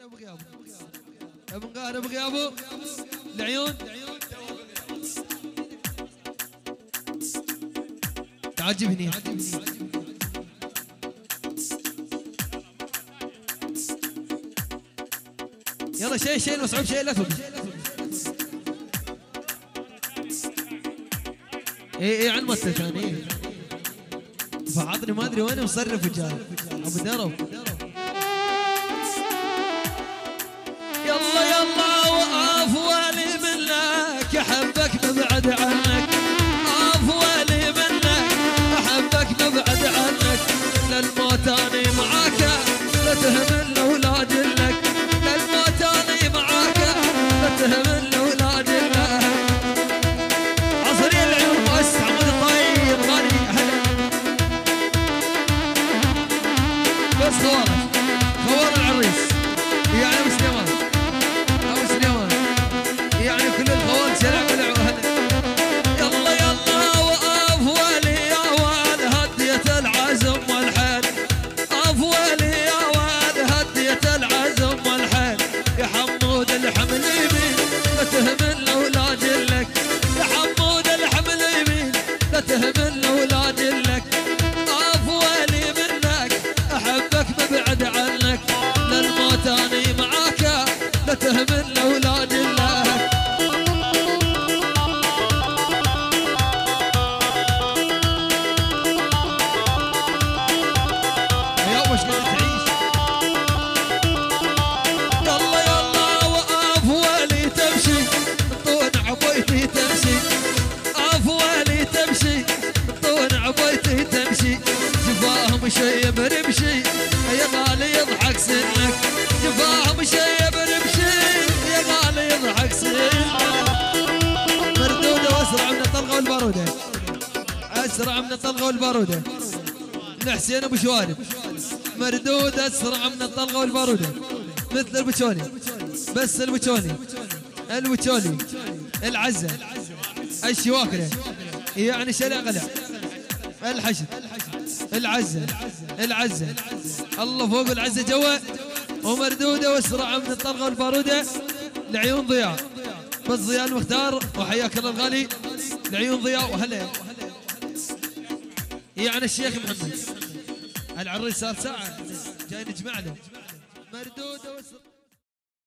بغيابه ابن قاهر بغيابه العيون تعجبني يلا شيء مصعوب شيء لا توقف ايه عن مصر ثاني فعطني ما ادري وين مصرف وجاي ابو درب يلا يلا وعفوا لي منك احبك مبعد عنك عفوا لي منك احبك مبعد عنك للموت اني معاك لا تهمل الاولاد لك للموت اني معاك لا تهمل الاولاد لك عصري العيون بس عمود طيب غالي هلا بس خوار العريس يعني ابو سليمان يعني كل الخوان شلع ولع وهلا يلا يلا وعفوا لي يا واد هدية العزم والحيل عفوا لي يا واد هدية العزم والحيل يا حمود الحمل يمين لا تهمل الاولاد لك يا حمود الحمل يمين لا تهمل الاولاد لك عفوا لي منك احبك مبعد عنك للموت اني معاك لا تهمل الاولاد لك شي برمشي يا غالي يضحك سنك جفاهم شي برمشي يا غالي يضحك سنك مردودة واسرع من الطلقة والبارودة اسرع من الطلقة والبارودة من حسين ابو شوارب مردودة اسرع من الطلقة والبارودة مثل البتشوني بس البتشوني العزة الشواكرة يعني شلع قلع الحشد العزة الله فوق العزة جوا ومردودة واسرع من الطلقة والبارودة لعيون ضياء بس ضياء المختار وحياك الله الغالي لعيون ضياء وهلا يعني الشيخ محمد العريس صار ساعة جاي نجمع له مردودة واسرع